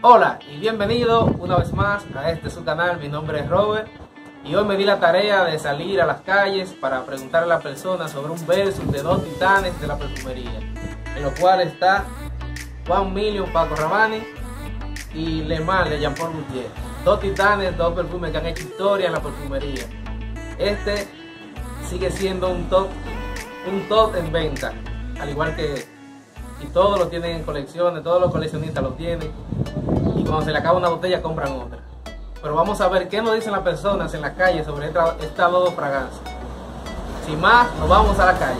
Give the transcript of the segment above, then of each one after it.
Hola y bienvenido una vez más a este su canal. Mi nombre es Robert y hoy me di la tarea de salir a las calles para preguntar a las personas sobre un versus de dos titanes de la perfumería, en lo cual está One Million Paco Rabanne y Le Mans de Jean Paul Gaultier. Dos titanes, dos perfumes que han hecho historia en la perfumería. Este sigue siendo un top en venta, al igual que y todos lo tienen en colecciones, todos los coleccionistas lo tienen y cuando se le acaba una botella compran otra. Pero vamos a ver qué nos dicen las personas en la calle sobre estas dos fragancias. Sin más, nos vamos a la calle.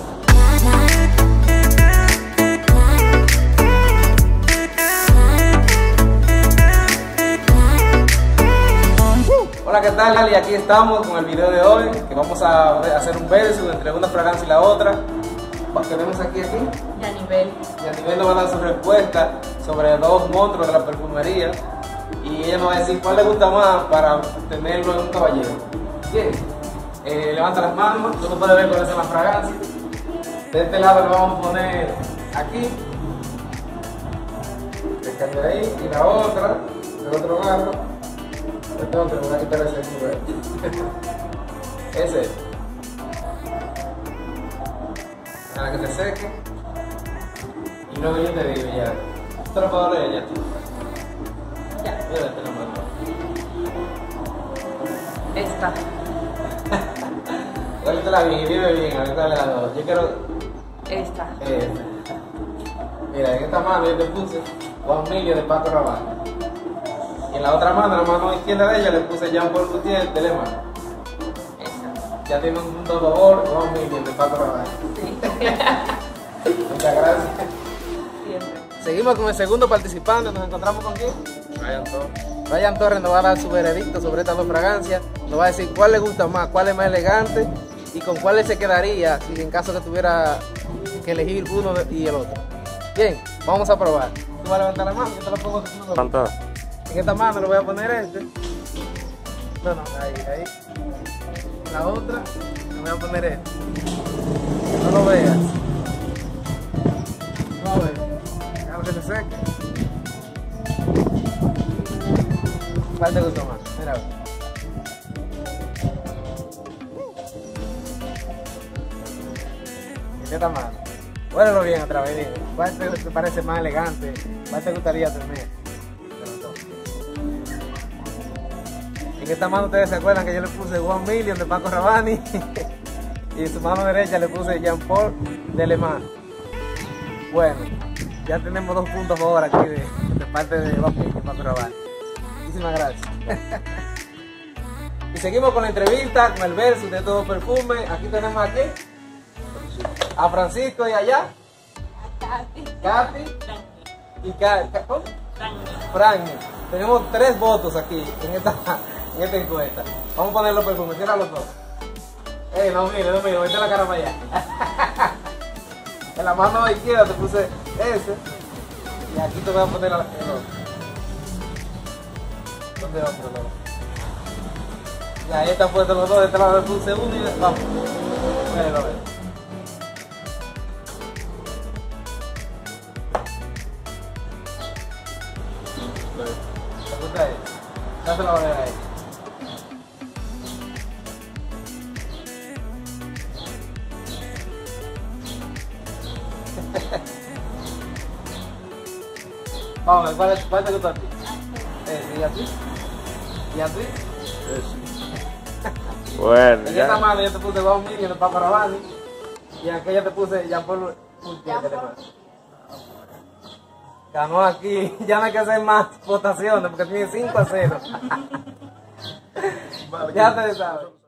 Hola, ¿qué tal? Y aquí estamos con el video de hoy, que vamos a hacer un versus entre una fragancia y la otra. Tenemos aquí Yanibel nos va a dar su respuesta sobre dos monstruos de la perfumería y ella nos va a decir cuál le gusta más para tenerlo en un caballero. Bien, levanta las manos, tú no puedes ver cuáles son las fragancias. De este lado le vamos a poner aquí, esta de ahí, y la otra, del otro lado. Tengo que voy a quitar ese cubre. Ese. Para que te seque. Y luego yo te digo ya. ¿Te lo puedo leer ya? Ya. Mira, te lo mando. Esta. Cuéntala bien, vive bien, ahorita le dos. Yo quiero. Esta. Mira, en esta mano yo te puse One Million de Paco Rabanne. Y en la otra mano, la mano izquierda de ella, le puse Jean Paul Gaultier de Le Mans. Ya tiene un punto a favor, One Million de Paco Rabanne. Sí. Muchas gracias. Siempre. Seguimos con el segundo participante. ¿Nos encontramos con quién? Ryan Torres. Ryan Torres nos va a dar su veredicto sobre estas dos fragancias. Nos va a decir cuál le gusta más, cuál es más elegante y con cuál él se quedaría si en caso que tuviera que elegir uno y el otro. Bien, vamos a probar. Tú vas a levantar la mano, yo te lo pongo. ¿Cuánto? En esta mano le voy a poner este. No, ahí. La otra le voy a poner este. No lo veas. Vamos a ver. Déjame que se seque. ¿Cuál te gustó más? Mira. En esta mano. Huélelo bien otra vez. Dime. ¿Cuál te parece más elegante? ¿Cuál te gustaría tener? En esta mano ustedes se acuerdan que yo le puse One Million de Paco Rabanne y en su mano derecha le puse Jean Paul de Le Mans. Bueno, ya tenemos 2 puntos por ahora aquí de parte de One Million de Paco Rabanne. Muchísimas gracias. Y seguimos con la entrevista, con el versus de todo perfume. Aquí tenemos a Francisco y allá. Katy. Y ¿cómo? Franny. Tenemos 3 votos aquí en esta encuesta. Vamos a poner los perfumes, cierra los dos. No mire, mete la cara para allá. En la mano izquierda te puse ese. Y aquí te voy a poner el otro. ¿Dónde otro? Y ahí están puestos los dos, de este lado le puse uno y vamos. A ver. ¿Te gusta ahí? Dáselo a ver ahí. Vamos a ver, ¿cuál te gusta a ti? ¿Y a ti? ¿Y a ti? Bueno, En ya. esta mano yo te puse One Million de Paco Rabanne y en aquella te puse Jean Paul Gaultier de Le Mans. Ganó aquí, ya no hay que hacer más votaciones porque tiene 5-0. Ya te sabes.